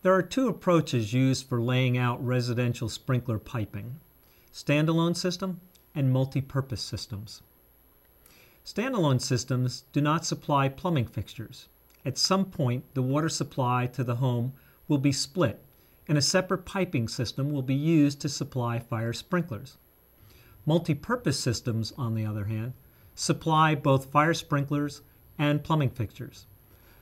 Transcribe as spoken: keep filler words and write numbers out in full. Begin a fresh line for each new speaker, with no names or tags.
There are two approaches used for laying out residential sprinkler piping: standalone system and multipurpose systems. Standalone systems do not supply plumbing fixtures. At some point, the water supply to the home will be split, and a separate piping system will be used to supply fire sprinklers. Multipurpose systems, on the other hand, supply both fire sprinklers and plumbing fixtures.